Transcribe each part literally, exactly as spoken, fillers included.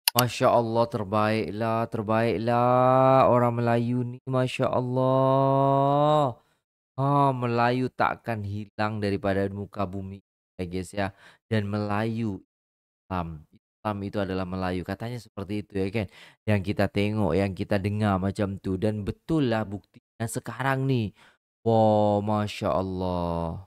Masya Allah, terbaiklah, terbaiklah orang Melayu ni, Masya Allah. Ah, Melayu takkan hilang daripada muka bumi ya guys ya. Dan Melayu Islam, Islam itu adalah Melayu. Katanya seperti itu ya kan. Yang kita tengok, yang kita dengar macam tu. Dan betul lah buktinya sekarang nih. Wow, Masya Allah.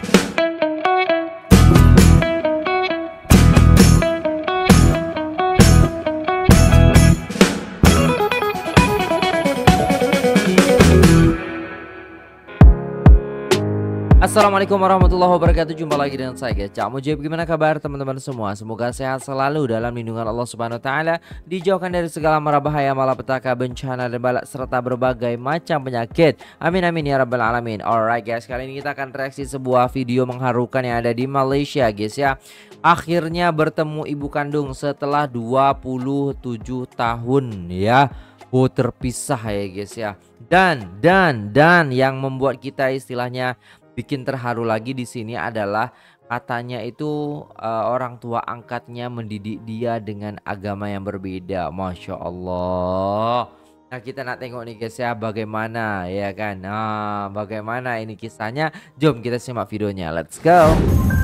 Assalamualaikum warahmatullahi wabarakatuh. Jumpa lagi dengan saya guys, Cak Mujib. Gimana kabar teman-teman semua? Semoga sehat selalu dalam lindungan Allah Subhanahu wa taala, dijauhkan dari segala mara bahaya, malapetaka, bencana dan balak serta berbagai macam penyakit. Amin amin ya rabbal alamin. Alright guys, kali ini kita akan reaksi sebuah video mengharukan yang ada di Malaysia guys ya. Akhirnya bertemu ibu kandung setelah dua puluh tujuh tahun ya. Oh, terpisah ya guys ya. Dan dan dan yang membuat kita istilahnya bikin terharu lagi di sini adalah katanya itu uh, orang tua angkatnya mendidik dia dengan agama yang berbeda. Masya Allah. Nah, kita nak tengok nih guys ya, bagaimana ya kan. Nah, bagaimana ini kisahnya. Jom kita simak videonya. Let's go.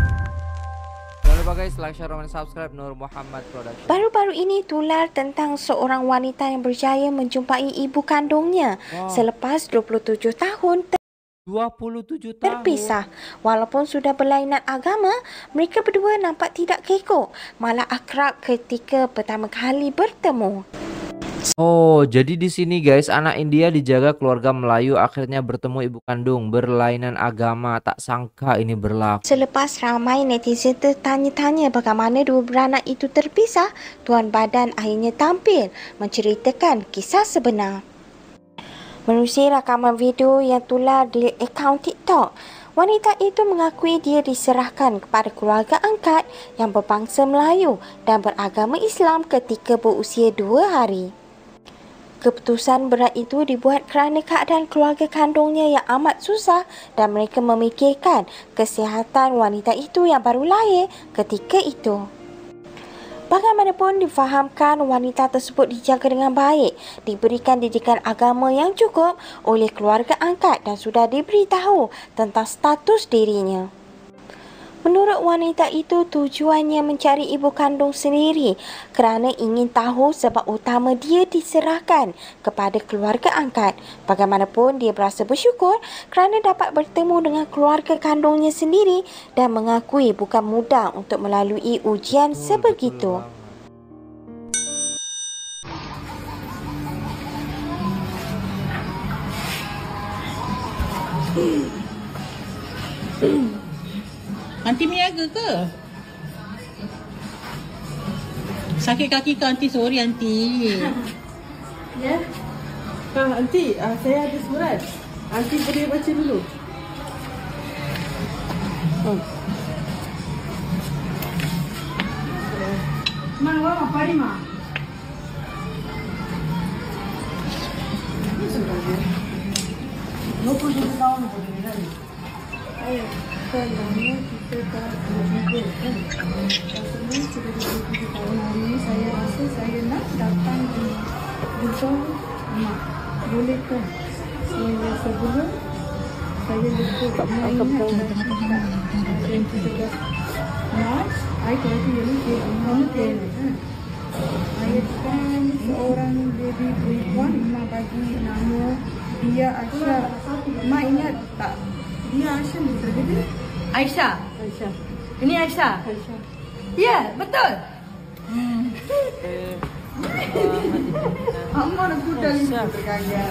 Jangan lupa guys, like, share, dan subscribe Nur Muhammad Production. Baru-baru ini tular tentang seorang wanita yang berjaya menjumpai ibu kandungnya Wow. selepas dua puluh tujuh tahun dua puluh tujuh tahun terpisah. Walaupun sudah berlainan agama, mereka berdua nampak tidak kekok, malah akrab ketika pertama kali bertemu. Oh, jadi di sini guys, anak India dijaga keluarga Melayu akhirnya bertemu ibu kandung berlainan agama. Tak sangka ini berlaku. Selepas ramai netizen tertanya-tanya bagaimana dua beranak itu terpisah, Tuan Badan akhirnya tampil menceritakan kisah sebenar. Menerusi rakaman video yang tular di akaun TikTok, wanita itu mengakui dia diserahkan kepada keluarga angkat yang berbangsa Melayu dan beragama Islam ketika berusia dua hari. Keputusan berat itu dibuat kerana keadaan keluarga kandungnya yang amat susah dan mereka memikirkan kesihatan wanita itu yang baru lahir ketika itu. Bagaimanapun difahamkan wanita tersebut dijaga dengan baik, diberikan didikan agama yang cukup oleh keluarga angkat dan sudah diberitahu tentang status dirinya. Menurut wanita itu, tujuannya mencari ibu kandung sendiri kerana ingin tahu sebab utama dia diserahkan kepada keluarga angkat. Bagaimanapun dia berasa bersyukur kerana dapat bertemu dengan keluarga kandungnya sendiri dan mengakui bukan mudah untuk melalui ujian Hmm, sebegitu. Anti meniaga ke? Sakit kaki ke Anti? Sorry Anti. Ya. Ah, Aunty, ah, saya ada surat. Aunty boleh baca dulu. Oh. Ma, mama, pari ma. Ini sebenarnya. dua puluh tujuh tahun boleh kan? Ayo, selama kita dah berhubung kan? Rasanya sudah dua puluh tujuh tahun hari ini saya rasa saya nak datang di Bintang Mak. Boleh kan? Saya sebelum saya lupa mengingat dan tujuh belas Mac, saya kalau tu jadi dia mungkin. Saya kan seorang baby perempuan, Mak bagi nama dia Aisyah. Mak ingat tak? Dia Aisyah betul ke dia? Aisyah. Aisyah. Ini Aisyah. Aisyah. Ya, betul. Amat nak kuda ni tergaya.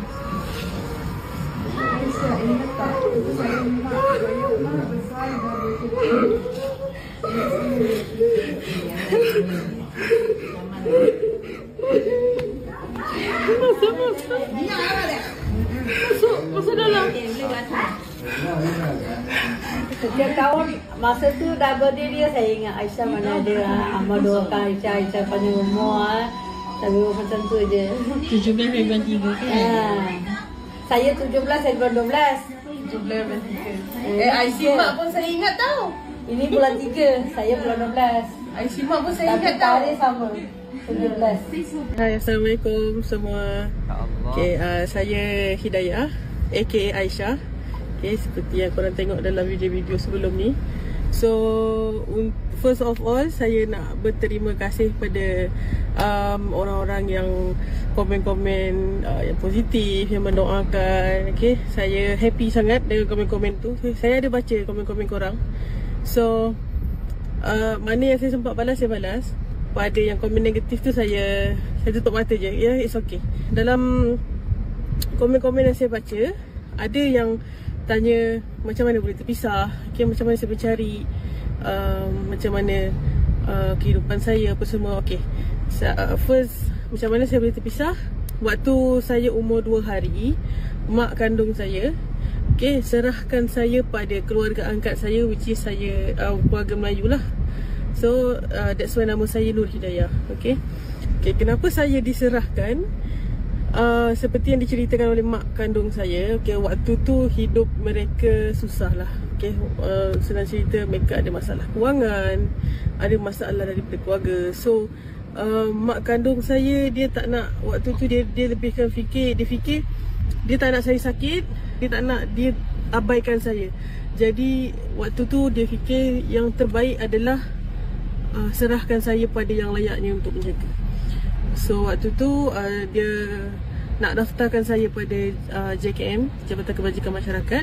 Aisyah ingat tak? Saya mak, saya mak besar dah berkecil. Masuk, masuk. Masuk, masuk dalam. Setiap tahun masa tu dah birthday dia, saya ingat Aisyah mana ada amal doakan Aisyah, Aisyah panjang umur ah. Tapi macam tu je. tujuh belas bulan tiga kan? Ha. Saya tujuh belas, saya bulan dua belas. tujuh belas bulan tiga. Eh, Eh, I C M A pun saya ingat tau. Ini bulan tiga, saya bulan dua belas. I C M A pun saya Tapi ingat tau. tarikh sama. tujuh belas. Hai, Assalamualaikum semua. Allah. Okay, uh, saya Hidayah, aka Aisyah. Okay, seperti yang korang tengok dalam video-video sebelum ni. So, first of all, saya nak berterima kasih kepada um, orang-orang yang komen-komen uh, yang positif, yang mendoakan. Okay, saya happy sangat dengan komen-komen tu. Saya ada baca komen-komen korang. So, uh, mana yang saya sempat balas, saya balas. Pada yang komen negatif tu, saya saya tutup mata je. Ya, yeah, it's okay. Dalam komen-komen yang saya baca, ada yang tanya macam mana boleh terpisah, okay, macam mana saya mencari, um, macam mana uh, kehidupan saya, apa semua. Okay, so, uh, first, macam mana saya boleh terpisah. Waktu saya umur dua hari, mak kandung saya, okay, serahkan saya pada keluarga angkat saya, which is saya, uh, keluarga Melayu lah. So, uh, that's why nama saya Nur Hidayah. Okay, okay, kenapa saya diserahkan? Uh, seperti yang diceritakan oleh mak kandung saya, okay, waktu tu hidup mereka susah lah. Okay, uh, senang cerita, mereka ada masalah kewangan, ada masalah daripada keluarga. So, uh, mak kandung saya, dia tak nak, waktu tu dia dia lebihkan fikir, dia fikir dia tak nak saya sakit, dia tak nak, dia abaikan saya. Jadi, waktu tu dia fikir yang terbaik adalah uh, serahkan saya pada yang layaknya untuk menjaga. So waktu tu uh, dia nak daftarkan saya pada uh, J K M, Jabatan Kebajikan Masyarakat.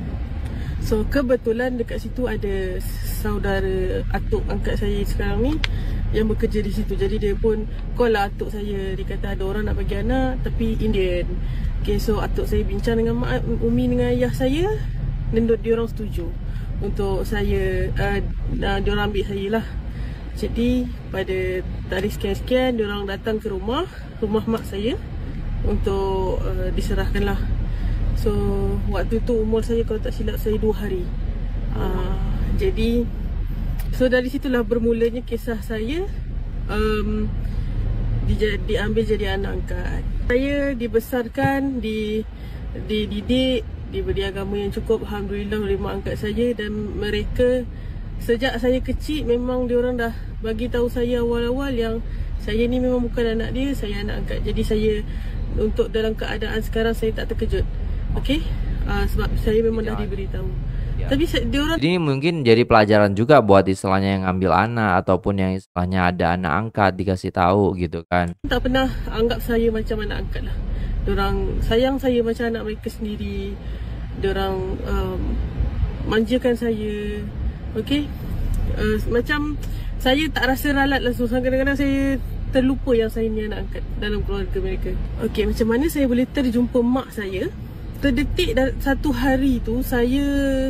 So kebetulan dekat situ ada saudara atuk angkat saya sekarang ni yang bekerja di situ. Jadi dia pun call lah atuk saya. Dia kata ada orang nak bagi anak tapi Indian. Okay, so atuk saya bincang dengan mak, umi dengan ayah saya, dan dia orang setuju untuk saya, uh, uh, dia orang ambil saya lah. Jadi pada tarikh sekian-sekian, diorang datang ke rumah Rumah mak saya untuk uh, diserahkan lah. So waktu tu umur saya, kalau tak silap saya dua hari. uh, Jadi, so dari situlah bermulanya kisah saya um, di, diambil jadi anak angkat. Saya dibesarkan, di dididik, diberi agama yang cukup, Alhamdulillah, oleh mak angkat saya. Dan mereka, sejak saya kecil, memang diorang dah bagi tahu saya awal-awal yang saya ni memang bukan anak dia, saya anak angkat. Jadi saya, untuk dalam keadaan sekarang, saya tak terkejut. Okay, uh, sebab saya memang dah diberitahu. Ya. Tapi diorang, jadi mungkin jadi pelajaran juga buat istilahnya yang ambil anak, ataupun yang istilahnya ada anak angkat dikasih tahu gitu kan. Tak pernah anggap saya macam anak angkat lah. Diorang sayang saya macam anak mereka sendiri. Diorang um, manjakan saya. Okay, uh, macam saya tak rasa ralat lah. So kadang-kadang saya terlupa yang saya ni anak angkat dalam keluarga mereka. Okay, macam mana saya boleh terjumpa mak saya? Terdetik satu hari tu, saya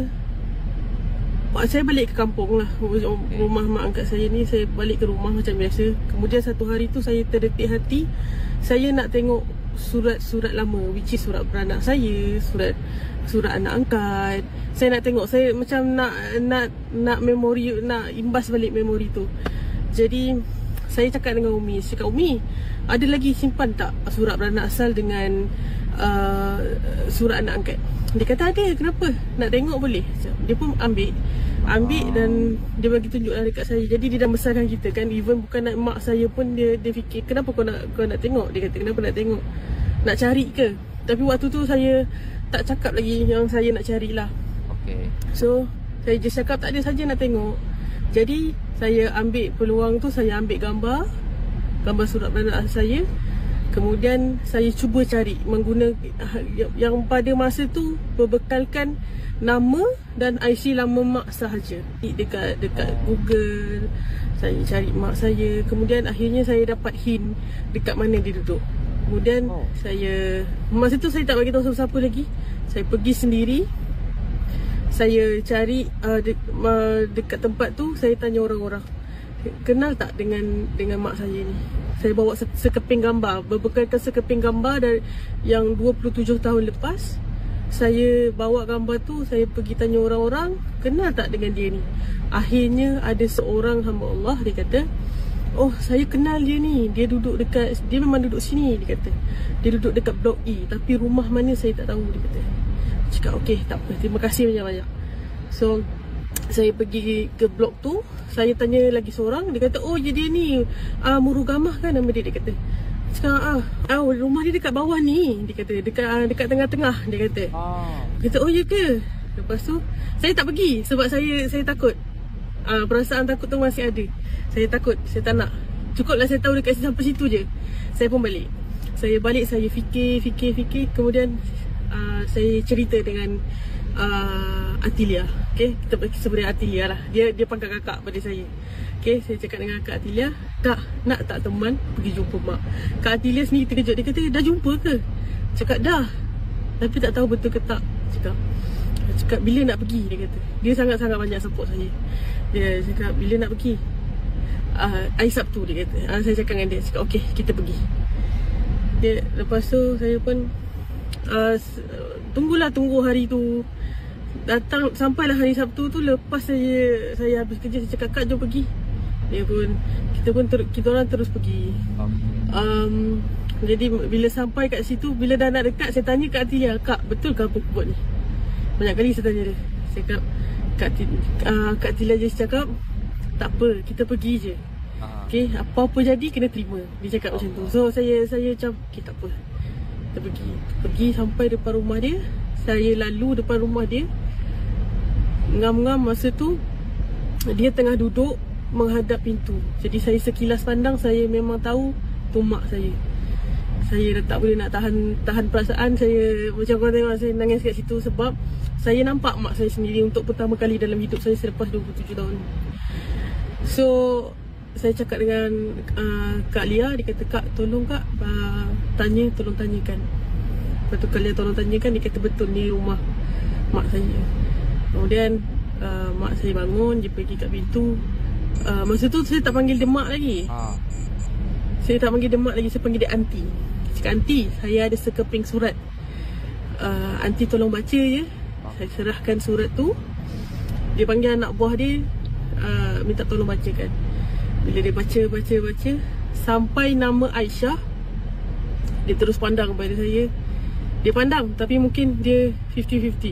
Saya balik ke kampung lah, rumah mak angkat saya ni. Saya balik ke rumah macam biasa. Kemudian satu hari tu saya terdetik hati, saya nak tengok surat-surat lama, which is surat beranak saya, surat surat anak angkat. Saya nak tengok, saya macam nak nak nak memori, nak imbas balik memori tu. Jadi saya cakap dengan Umi, saya cakap, Umi, ada lagi simpan tak surat beranak asal dengan uh, surat anak angkat? Dia kata ada. Kenapa? Nak tengok boleh? Dia pun ambil Ambil dan dia bagi tunjuklah dekat saya. Jadi dia dah besarkan kita kan. Even bukan nak mak saya pun, dia dia fikir, kenapa kau nak kau nak tengok? Dia kata, kenapa nak tengok? Nak cari ke? Tapi waktu tu saya tak cakap lagi yang saya nak carilah. Okay. So saya just cakap tak ada saja nak tengok. Jadi saya ambil peluang tu, saya ambil gambar Gambar surat beranak saya. Kemudian saya cuba cari menggunakan yang pada masa tu berbekalkan nama dan I C lama mak sahaja. Dekat dekat Google saya cari mak saya. Kemudian akhirnya saya dapat hint dekat mana dia duduk. Kemudian oh. saya, masa tu saya tak bagi tahu siapa-siapa lagi. Saya pergi sendiri. Saya cari uh, de, uh, dekat tempat tu, saya tanya orang-orang, kenal tak dengan dengan mak saya ni? Saya bawa sekeping gambar, berbekalkan sekeping gambar dari yang dua puluh tujuh tahun lepas. Saya bawa gambar tu, saya pergi tanya orang-orang, kenal tak dengan dia ni? Akhirnya ada seorang hamba Allah, dia kata, oh saya kenal dia ni, dia duduk dekat, dia memang duduk sini, dia kata. Dia duduk dekat blok E, tapi rumah mana saya tak tahu, dia kata. Cakap okey, tak apa, terima kasih banyak-banyak. So saya pergi ke blok tu, saya tanya lagi seorang, dia kata, oh ya dia ni uh, Murugamah kan nama dia, dia kata. Cakap, ah, oh, rumah dia dekat bawah ni, dia kata, dekat uh, dekat tengah-tengah, dia kata. Oh. Dia kata, oh ya ke? Lepas tu saya tak pergi sebab saya saya takut. Uh, perasaan takut tu masih ada. Saya takut, saya tak nak. Cukuplah saya tahu dekat sampai situ je. Saya pun balik. Saya balik, saya fikir, fikir, fikir. Kemudian uh, saya cerita dengan uh, Atilia. Okay, kita sebenarnya Atilia lah. Dia dia pangkat kakak pada saya. Okay, saya cakap dengan Kak Atilia, Kak, nak tak teman pergi jumpa mak? Kak Atilia sendiri terkejut. Dia kata, dah jumpa ke? Cakap, dah. Tapi tak tahu betul ke tak. Cakap, cakap bila nak pergi, dia kata. Dia sangat-sangat banyak support saya. Dia cakap, bila nak pergi? Uh, hari Sabtu, dia kata. uh, Saya cakap dengan dia, cakap, okey, kita pergi. Dia, lepas tu saya pun uh, tunggulah, tunggu hari tu. Datang, sampailah hari Sabtu tu. Lepas saya saya habis kerja, saya cakap, Kak, jom pergi. Dia pun, kita pun ter, kita orang terus pergi. um, Jadi bila sampai kat situ, bila dah nak dekat, saya tanya Kak Atilia, Kak, betul ke apa buat ni? Banyak kali saya tanya dia. Saya cakap, Kak, uh, Kak Atilia je cakap, tak apa, kita pergi je. Okay, apa-apa jadi kena terima. Dia cakap macam tu. So saya saya macam, okay, tak apa, kita pergi. Pergi sampai depan rumah dia. Saya lalu depan rumah dia. Ngam-ngam masa tu dia tengah duduk menghadap pintu. Jadi saya sekilas pandang, saya memang tahu tu mak saya. Saya dah tak boleh nak tahan tahan perasaan. Saya macam korang tengok, saya nangis kat situ sebab saya nampak mak saya sendiri untuk pertama kali dalam hidup saya selepas dua puluh tujuh tahun. So saya cakap dengan uh, Kak Lia. Dia kata, Kak, tolong Kak, uh, tanya, tolong tanyakan. Lepas tu Kak Lia tolong tanyakan. Dia kata, betul ni rumah mak saya. Kemudian uh, mak saya bangun, dia pergi kat pintu. uh, Masa tu saya tak panggil dia mak lagi. ha. Saya tak panggil dia mak lagi, saya panggil dia aunty. Cakap, aunty, saya ada sekeping surat, uh, aunty tolong baca je. ha. Saya serahkan surat tu. Dia panggil anak buah dia, uh, minta tolong bacakan. Bila dia baca, baca, baca sampai nama Aisyah, dia terus pandang pada saya. Dia pandang, tapi mungkin dia fifty fifty.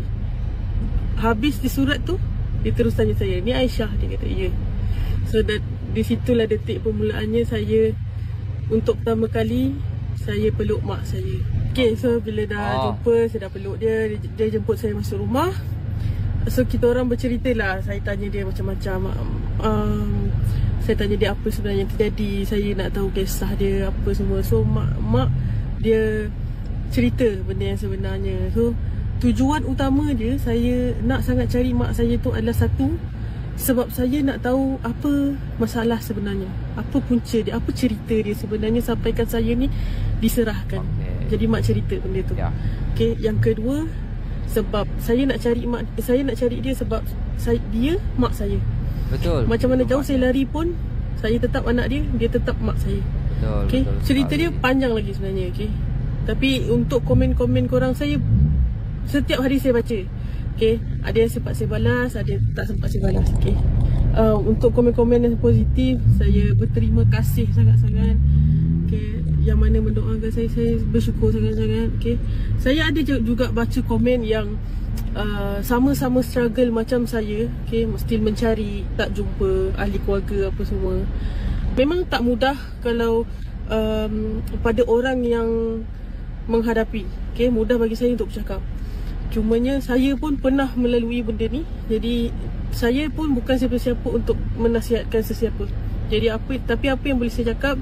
Habis di surat tu, dia terus tanya saya, ni Aisyah? Dia kata, ya. So that, di situlah detik permulaannya saya, untuk pertama kali, saya peluk mak saya. Okay, so bila dah oh. jumpa, saya dah peluk dia. Dia, dia jemput saya masuk rumah. So kita orang bercerita lah. Saya tanya dia macam-macam. um, Saya tanya dia apa sebenarnya yang terjadi. Saya nak tahu kisah dia, apa semua. So mak, mak dia cerita benda yang sebenarnya. So tujuan utama dia, saya nak sangat cari mak saya tu adalah satu, sebab saya nak tahu apa masalah sebenarnya, apa punca dia, apa cerita dia sebenarnya sampaikan saya ni diserahkan. Okay. Jadi mak cerita benda tu. Yeah. Okay, yang kedua, sebab saya nak cari mak, saya nak cari dia sebab saya, dia mak saya. Betul. Macam mana betul jauh saya lari pun, saya tetap anak dia, dia tetap mak saya. Betul. Okay, betul cerita dia panjang lagi sebenarnya. Okay, tapi untuk komen-komen korang, saya setiap hari saya baca. Okay, ada yang sempat saya balas, ada yang tak sempat saya balas. Okay, uh, untuk komen-komen yang positif, saya berterima kasih sangat-sangat. Okay, yang mana mendoakan saya, saya bersyukur sangat-sangat. Okay, saya ada juga baca komen yang uh, sama-sama struggle macam saya. Okay, still mencari, tak jumpa ahli keluarga apa semua. Memang tak mudah kalau um, pada orang yang menghadapi. Okay, mudah bagi saya untuk bercakap. Cumanya saya pun pernah melalui benda ni. Jadi saya pun bukan siapa-siapa untuk menasihatkan sesiapa. Jadi apa, tapi apa yang boleh saya cakap,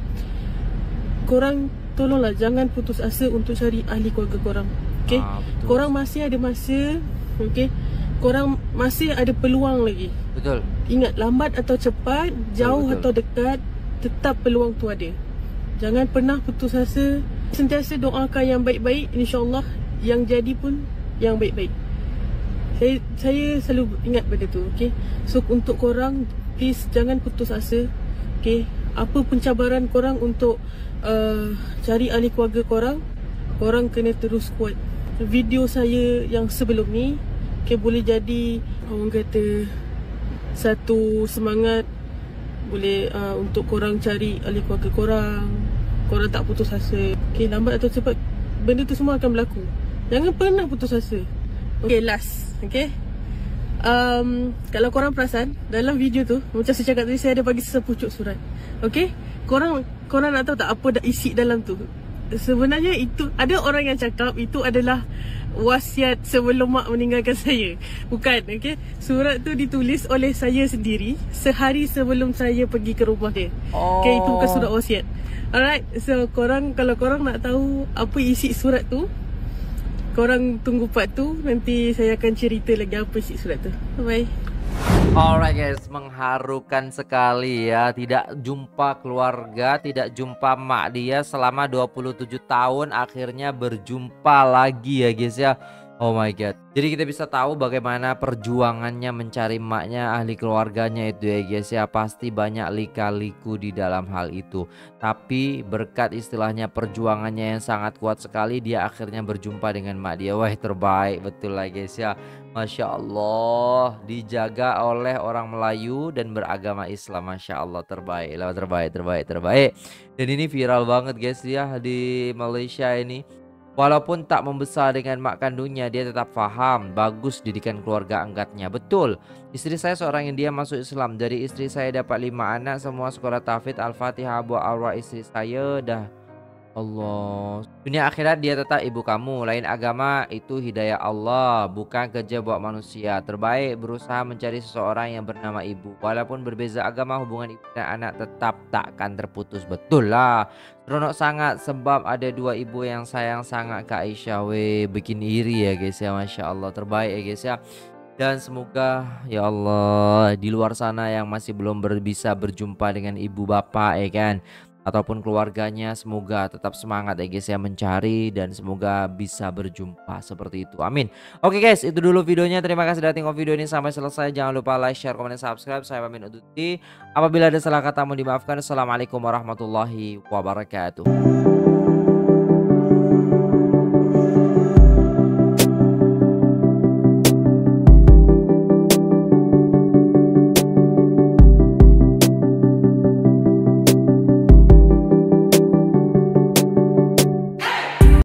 korang tolonglah jangan putus asa untuk cari ahli keluarga korang. Okay, ah, korang masih ada masa. Okay, korang masih ada peluang lagi. Betul. Ingat, lambat atau cepat, jauh betul, betul. atau dekat, tetap peluang tu ada. Jangan pernah putus asa. Sentiasa doakan yang baik-baik, InsyaAllah yang jadi pun yang baik-baik. Saya saya selalu ingat benda tu. Okay, so untuk korang, please jangan putus asa. Okay, apa pun cabaran korang untuk uh, cari ahli keluarga korang, korang kena terus kuat. Video saya yang sebelum ni, okay, boleh jadi orang kata satu semangat. Boleh uh, untuk korang cari ahli keluarga korang. Korang tak putus asa. Okay, lambat atau cepat benda tu semua akan berlaku. Jangan pernah putus asa. Okay, last. Okay, um, kalau korang perasan dalam video tu, macam saya cakap tadi, saya ada bagi sepucuk surat. Okay, korang korang nak tahu tak apa dah isi dalam tu? Sebenarnya itu, ada orang yang cakap itu adalah wasiat sebelum mak meninggalkan saya. Bukan, okay. Surat tu ditulis oleh saya sendiri sehari sebelum saya pergi ke rumah dia. Oh. Okay, itu bukan surat wasiat. Alright, so korang, kalau korang nak tahu apa isi surat tu, korang tunggu part tu. Nanti saya akan cerita lagi apa isi surat tu. Bye-bye. Alright guys, mengharukan sekali ya. Tidak jumpa keluarga, tidak jumpa mak dia selama dua puluh tujuh tahun, akhirnya berjumpa lagi ya guys ya. Oh my god. Jadi kita bisa tahu bagaimana perjuangannya mencari maknya, ahli keluarganya itu ya guys ya. Pasti banyak lika-liku di dalam hal itu. Tapi berkat istilahnya perjuangannya yang sangat kuat sekali, dia akhirnya berjumpa dengan mak dia. Wah, terbaik betul lah guys ya. Masya Allah, dijaga oleh orang Melayu dan beragama Islam. Masya Allah, terbaik lah, terbaik, terbaik, terbaik. Dan ini viral banget guys ya di Malaysia ini. Walaupun tak membesar dengan mak kandungnya, dia tetap faham bagus didikan keluarga angkatnya. Betul, istri saya seorang India masuk Islam. Dari istri saya dapat lima anak, semua sekolah tahfidz. Al-Fatihah buat arwah istri saya dah. Allah, dunia akhirat dia tetap ibu kamu. Lain agama itu hidayah Allah, bukan kerja buat manusia. Terbaik berusaha mencari seseorang yang bernama ibu. Walaupun berbeza agama, hubungan ibu dan anak tetap takkan terputus. Betul lah. Seronok sangat sebab ada dua ibu yang sayang sangat ke Aisyah. Weh, bikin iri ya guys ya. Masya Allah, terbaik ya guys ya. Dan semoga ya Allah di luar sana yang masih belum ber bisa berjumpa dengan ibu bapak ya kan, ataupun keluarganya, semoga tetap semangat ya guys ya mencari, dan semoga bisa berjumpa seperti itu, amin. Oke guys, itu dulu videonya. Terima kasih sudah tengok video ini sampai selesai. Jangan lupa like, share, komen, dan subscribe. Saya pamit undur diri. Apabila ada salah kata mohon dimaafkan. Assalamualaikum warahmatullahi wabarakatuh.